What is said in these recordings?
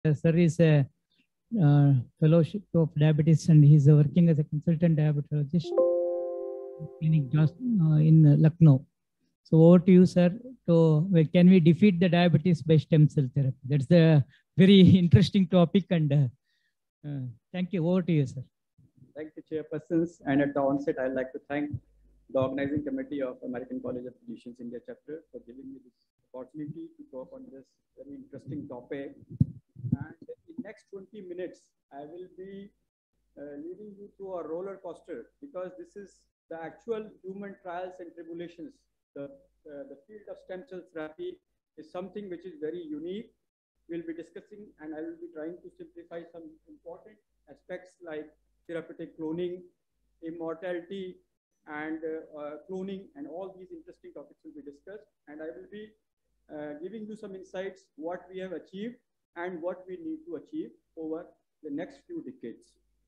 Sir is a fellowship of diabetes, and he's working as a consultant diabetologist clinic just in Lucknow. So over to you, sir. So can we defeat the diabetes by stem cell therapy? That's the very interesting topic, and thank you. Over to you, sir. Thank you, chairpersons. And at the onset, I'd like to thank the organizing committee of American College of Physicians India chapter for giving me this opportunity to talk on this very interesting topic. And in next 20 minutes, I will be leading you through a roller coaster, because this is the actual human trials and tribulations. The field of stem cell therapy is something which is very unique. We'll be discussing, and I will be trying to simplify some important aspects like therapeutic cloning, immortality, and cloning, and all these interesting topics will be discussed. And I will be giving you some insights, what we have achieved and what we need to achieve over the next few decades.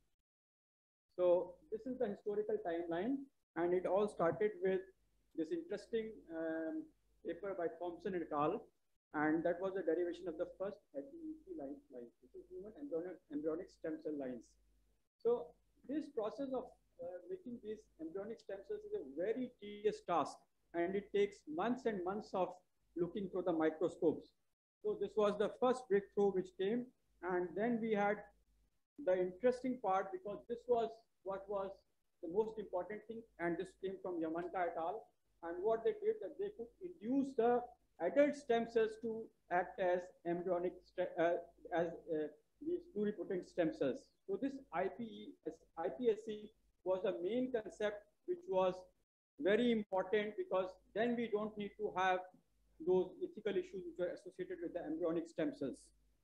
So this is the historical timeline, and it all started with this interesting paper by Thompson et al. And that was the derivation of the first HEC line. This is human embryonic stem cell lines. So this process of making these embryonic stem cells is a very tedious task, and it takes months and months of looking through the microscopes. So this was the first breakthrough which came, and then we had the interesting part, because this was what was the most important thing, and this came from Yamanta et al. And what they did, that they could induce the adult stem cells to act as embryonic these pluripotent stem cells. So this iPSC was the main concept, which was very important, because then we don't need to have those ethical issues which are associated with the embryonic stem cells.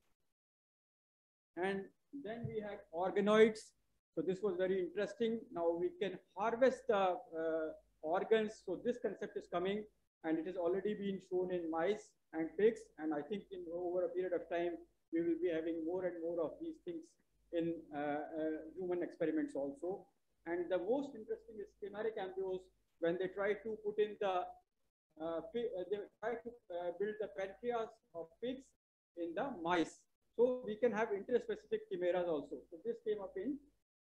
And then we had organoids. So this was very interesting. Now we can harvest the organs. So this concept is coming, and it has already been shown in mice and pigs. And I think in over a period of time, we will be having more and more of these things in human experiments also. And the most interesting is chimeric embryos, when they try to put in the, they try to build the pancreas of pigs in the mice. So we can have interspecific chimeras also. So this came up in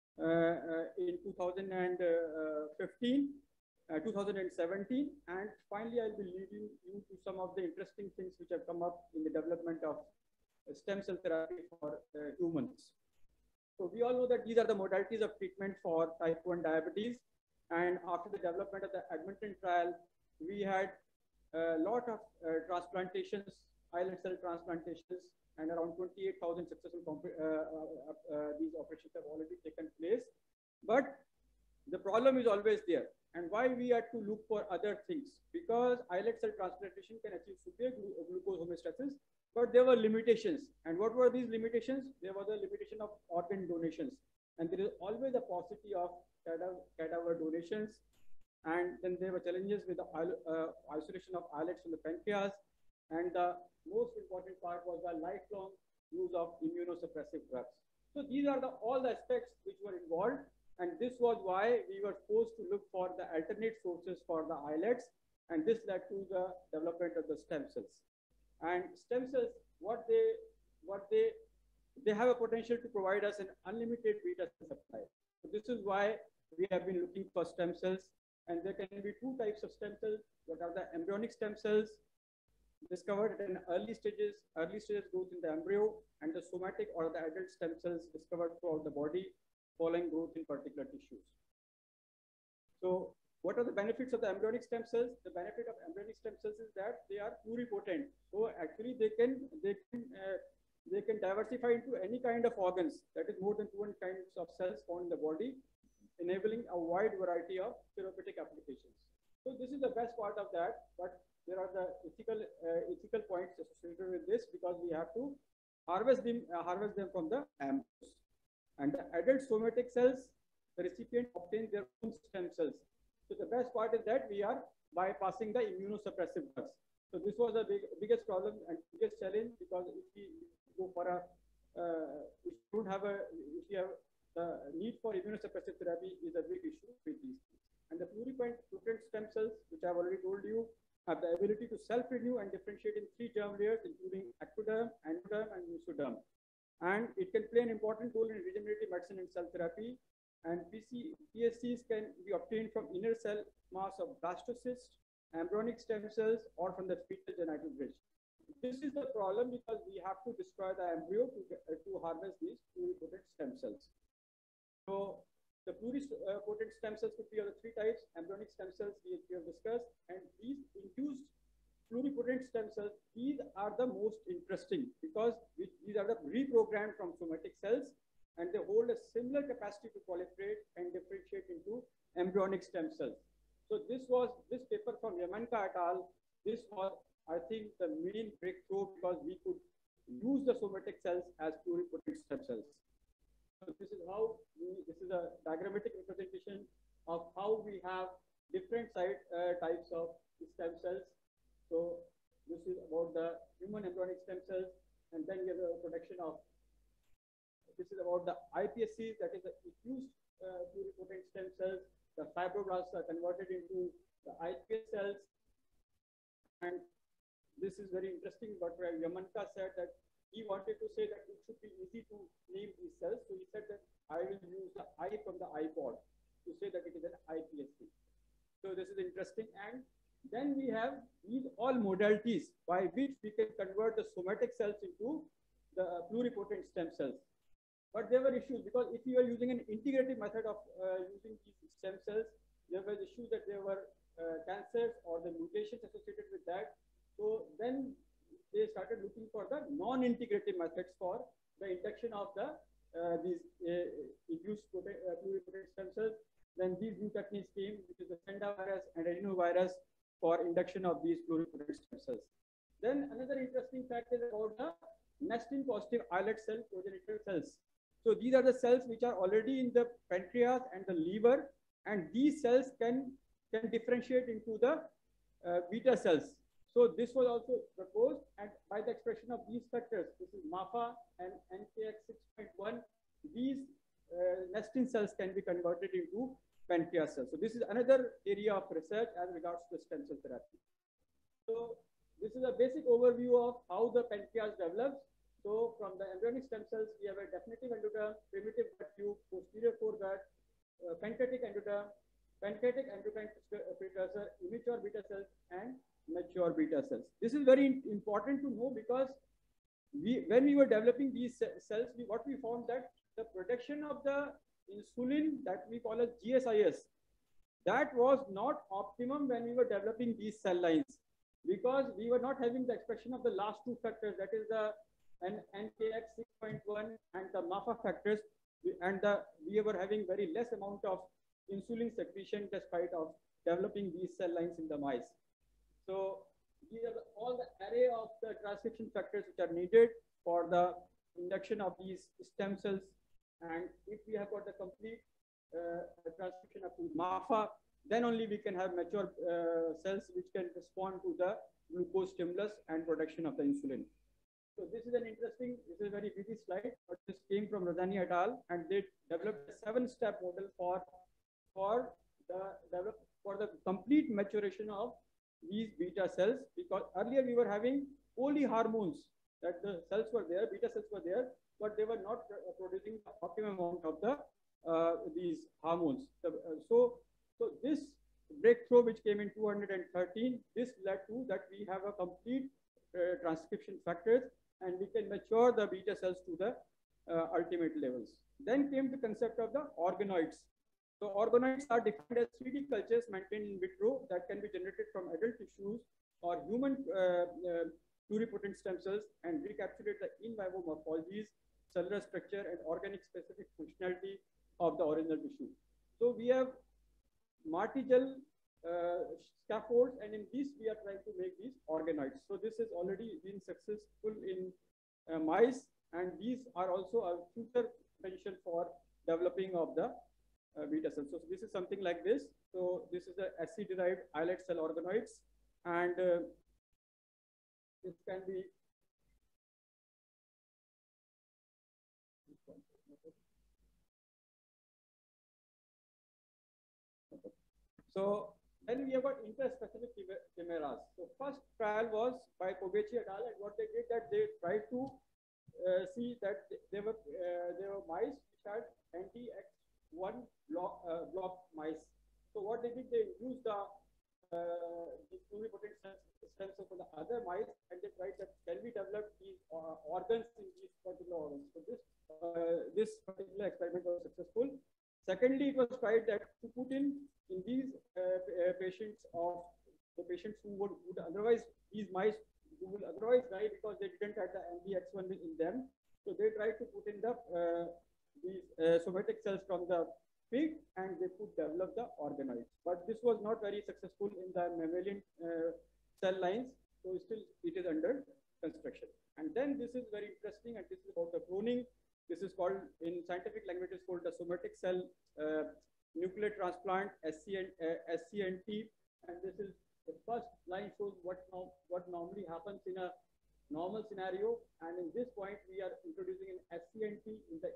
2015. 2017, and finally I'll be leading you to some of the interesting things which have come up in the development of stem cell therapy for humans. So we all know that these are the modalities of treatment for type 1 diabetes, and after the development of the Edmonton trial, we had a lot of transplantations, islet cell transplantations, and around 28,000 successful these operations have already taken place. But the problem is always there. And why we had to look for other things? Because islet cell transplantation can achieve superior glucose homeostasis, but there were limitations. And what were these limitations? There was a limitation of organ donations. And there is always a paucity of cadaver donations. And then there were challenges with the isolation of islets from the pancreas. And the most important part was the lifelong use of immunosuppressive drugs. So these are all the aspects which were involved. And this was why we were forced to look for the alternate sources for the islets. And this led to the development of the stem cells. And stem cells, they have a potential to provide us an unlimited beta cell supply. So this is why we have been looking for stem cells. And there can be two types of stem cells. What are the embryonic stem cells discovered in early stages growth in the embryo, and the somatic or the adult stem cells discovered throughout the body following growth in particular tissues. So what are the benefits of the embryonic stem cells? The benefit of embryonic stem cells is that they are pluripotent. So actually they can diversify into any kind of organs, that is more than 200 kinds of cells found in the body, enabling a wide variety of therapeutic applications. So this is the best part of that, but there are the ethical points associated with this, because we have to harvest them from the embryos. And the adult somatic cells, the recipient obtains their own stem cells. So the best part is that we are bypassing the immunosuppressive drugs. So this was the biggest problem and biggest challenge, because if we go for if you have the need for immunosuppressive therapy is a big issue with these things. And the pluripotent stem cells, which I've already told you, have the ability to self-renew and differentiate in 3 germ layers, including ectoderm, endoderm, and mesoderm. and it can play an important role in regenerative medicine and cell therapy. And PSCs can be obtained from inner cell mass of blastocysts, embryonic stem cells, or from the fetal genital bridge. This is the problem because we have to destroy the embryo to harvest these pluripotent stem cells. So the pluripotent stem cells could be of the three types: embryonic stem cells we have discussed, and these induced pluripotent stem cells, these are the most interesting because these are the reprogrammed from somatic cells, and they hold a similar capacity to proliferate and differentiate into embryonic stem cells. So this paper from Yamanka et al. This was, I think, the main breakthrough because we could use the somatic cells as pluripotent stem cells. So this is a diagrammatic representation of how we have different types of stem cells. So this is about the human embryonic stem cells, and then we have the production of, this is about the iPSCs, that is the diffused pluripotent stem cells. The fibroblasts are converted into the iPS cells, and this is very interesting. Dr. Yamanka said that he wanted to say that it should be easy to name these cells. So he said that I will use the I from the iPod to say that it is an iPSC. So this is interesting. And then we have these all modalities by which we can convert the somatic cells into the pluripotent stem cells. But there were issues because if you are using an integrative method of using these stem cells, there was issues that there were cancers or the mutations associated with that. So then they started looking for the non-integrative methods for the induction of these induced pluripotent stem cells. Then these new techniques came, which is the Senda virus and adenovirus for induction of these pluripotent stem cells. Then another interesting fact is about the nestin positive islet cell progenitor cells. So these are the cells which are already in the pancreas and the liver, and these cells can differentiate into the beta cells. So this was also proposed, and by the expression of these factors, this is MAFA and NKX6.1, these nestin cells can be converted into pancreas cells. So this is another area of research as regards to stem cell therapy. So this is a basic overview of how the pancreas develops. So from the embryonic stem cells, we have a definitive endoderm, primitive gut tube, posterior foregut, pancreatic endoderm, pancreatic endocrine precursor, immature beta cells, and mature beta cells. This is very important to know because when we were developing these cells, what we found that the production of the insulin that we call as GSIS, that was not optimum when we were developing these cell lines because we were not having the expression of the last two factors, that is the NKX6.1 and the MAFA factors, and we were having very less amount of insulin secretion despite of developing these cell lines in the mice. So these are all the array of the transcription factors which are needed for the induction of these stem cells. And if we have got the complete transcription of MAFA, then only we can have mature cells which can respond to the glucose stimulus and production of the insulin. So this is a very busy slide, but this came from Razani et al. And they developed a 7-step model for the complete maturation of these beta cells, because earlier we were having only hormones, that the cells were there, beta cells were there, but they were not producing the optimum amount of these hormones. So this breakthrough, which came in 213, this led to that we have a complete transcription factors, and we can mature the beta cells to the ultimate levels. Then came the concept of the organoids. So organoids are defined as 3D cultures maintained in vitro that can be generated from adult tissues or human pluripotent stem cells and recapitulate the in vivo morphologies, cellular structure, and organic specific functionality of the original tissue. So we have Martigel scaffolds, and in this we are trying to make these organoids. So this has already been successful in mice, and these are also a future potential for developing of the beta cells. So this is something like this. So this is the SC-derived islet cell organoids, and this can be so then we have got interspecific chimeras. So first trial was by Kobechi et al. And what they did that they tried to see that there were mice which had anti-X1 block mice. So what they did, they used the pluripotent stem cells for the other mice, and they tried that can we develop these organs in these particular organs. So this particular experiment was successful. Secondly, it was tried that to put in these patients of the patients who would otherwise, these mice who will otherwise die because they didn't have the MDX1 in them. So they tried to put in these somatic cells from the pig, and they could develop the organoids. But this was not very successful in the mammalian cell lines. So still it is under construction. And then this is very interesting, and this is about the cloning. This is called, in scientific language, is called the somatic cell nuclear transplant, SCNT. And this is the first line shows what normally happens in a normal scenario. And in this point, we are introducing an SCNT in the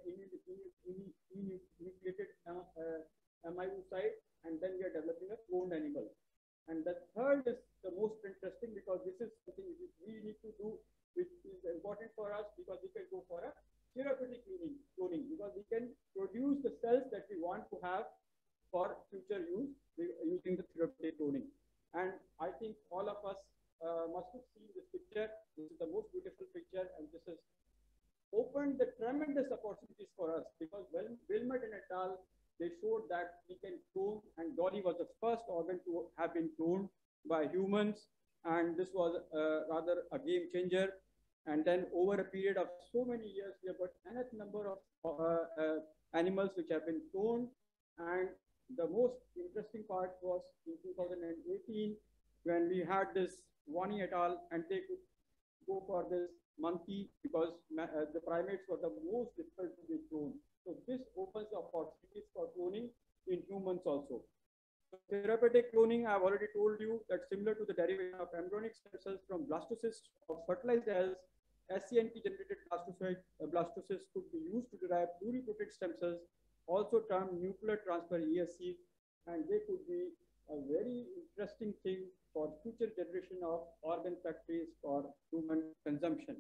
enucleated MIU site, and then we are developing a cloned animal. And the third is the most interesting, because this is something which we need to do, which is important for us, because we can go for a therapeutic cloning, because we can produce the cells that we want to have for future use using the therapeutic cloning. And I think all of us must have seen this picture. This is the most beautiful picture, and this has opened the tremendous opportunities for us, because Wilmot and al., they showed that we can clone, and Dolly was the first organ to have been cloned by humans, and this was rather a game changer. And then over a period of so many years, we have got enough number of animals which have been cloned. And the most interesting part was in 2018, when we had this Wani et al., and they could go for this monkey, because the primates were the most difficult to be cloned. So this opens the opportunities for cloning in humans also. So therapeutic cloning, I've already told you that similar to the derivation of embryonic stem cells from blastocysts of fertilized cells, SCNT-generated blastocysts could be used to derive pluripotent stem cells, also termed nuclear transfer ESCs, and they could be a very interesting thing for future generation of organ factories for human consumption.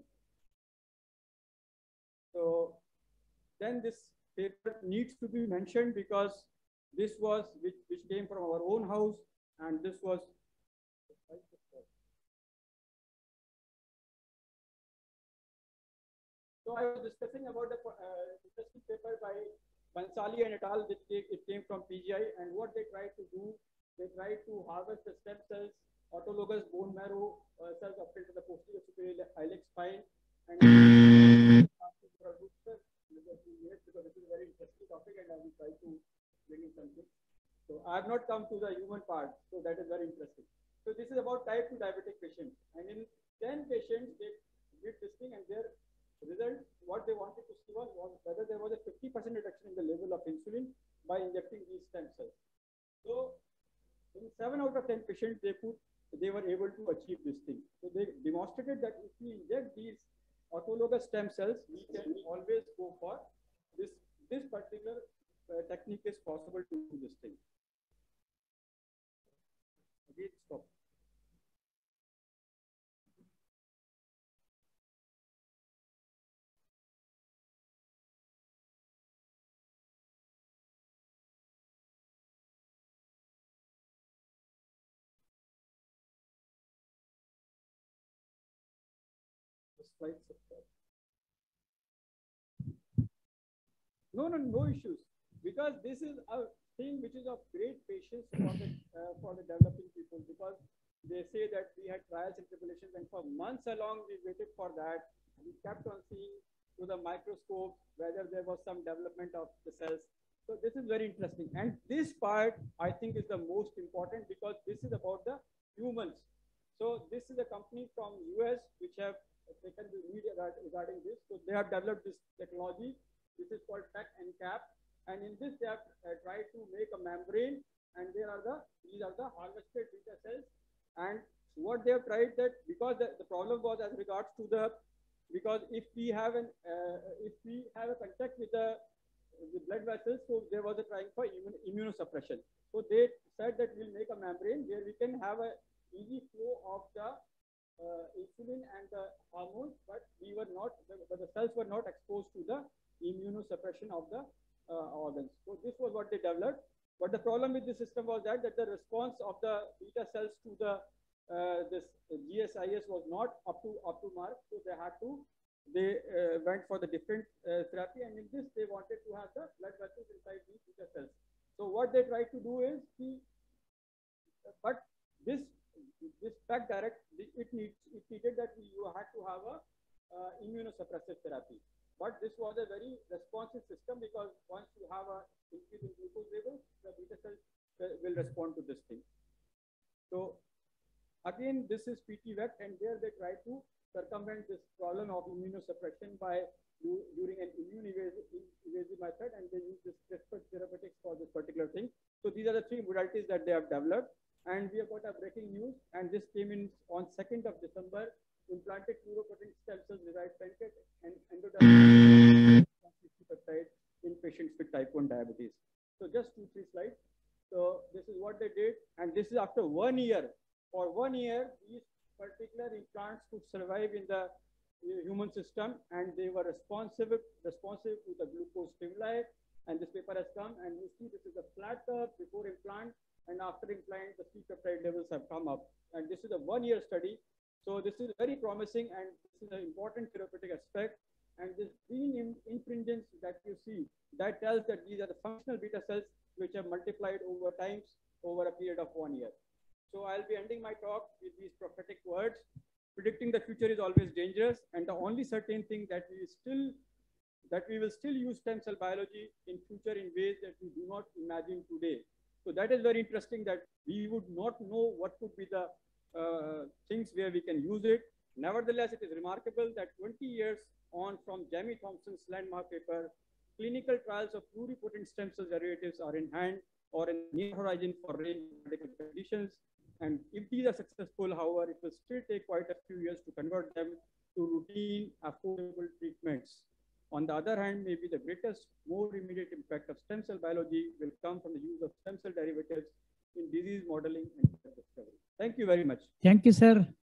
So then this paper needs to be mentioned, because this was which came from our own house, and this was so I was discussing about the interesting paper by Bansali and et al. It came from PGI, and what they tried to do, they tried to harvest the stem cells, autologous bone marrow cells obtained to the posterior superior iliac spine, and because this is a very interesting topic, and I will try to bring in something. So I have not come to the human part, so that is very interesting. So this is about type 2 diabetic patients, and in 10 patients, they did this thing, and their result, what they wanted to see was whether there was a 50% reduction in the level of insulin by injecting these stem cells. So in 7 out of 10 patients, they were able to achieve this thing. So they demonstrated that if we inject these autologous stem cells, we can always go for this particular technique is possible to do this thing. Again, stop. No issues, because this is a thing which is of great patience for the developing people, because they say that we had trials and tribulations, and for months along we waited for that. We kept on seeing through the microscope whether there was some development of the cells. So this is very interesting, and this part I think is the most important, because this is about the humans. So this is a company from US which have taken the lead regarding this. So they have developed this technology. This is called PEC-NCAP, and in this they have tried to make a membrane, and these are the harvested beta cells. And what they have tried, that because the problem was as regards to because if we have a contact with the blood vessels, so there was a trying for immunosuppression. So they said that we'll make a membrane where we can have a easy flow of the insulin and the hormones, but the cells were not exposed to the immunosuppression of the organs. So this was what they developed. But the problem with the system was that the response of the beta cells to the this GSIS was not up to mark. So they went for the different therapy, and in this they wanted to have the blood vessels inside these beta cells. So what they tried to do is but this fact direct it needed that you had to have a immunosuppressive therapy. But this was a very responsive system, because once you have a increase in glucose levels, the beta cells will respond to this thing. So again, this is PT-VECT, and there they try to circumvent this problem of immunosuppression by during an immune evasive method, and they use this CRISPR therapeutics for this particular thing. So these are the three modalities that they have developed, and we have got a breaking news, and this came in on 2nd of December. Implanted pluripotent stem cells derived pancreas and endodermal peptide in patients with type 1 diabetes. So just 2-3 slides. So this is what they did, and this is after 1 year. For 1 year, these particular implants could survive in the human system, and they were responsive to the glucose stimuli. And this paper has come, and you see this is a flat curve before implant, and after implant, the C-peptide levels have come up. And this is a 1-year study. So this is very promising, and this is an important therapeutic aspect. And this gene infringence that you see, that tells that these are the functional beta cells which have multiplied over times over a period of 1 year. So I'll be ending my talk with these prophetic words. Predicting the future is always dangerous, and the only certain thing that we will still use stem cell biology in future in ways that we do not imagine today. So that is very interesting, that we would not know what could be the things where we can use it. Nevertheless, it is remarkable that 20 years on from Jamie Thompson's landmark paper, clinical trials of pluripotent stem cell derivatives are in hand or in near horizon for range of medical conditions. And if these are successful, however, it will still take quite a few years to convert them to routine, affordable treatments. On the other hand, maybe the greatest, more immediate impact of stem cell biology will come from the use of stem cell derivatives in disease modeling and drug discovery. Thank you very much. Thank you, sir.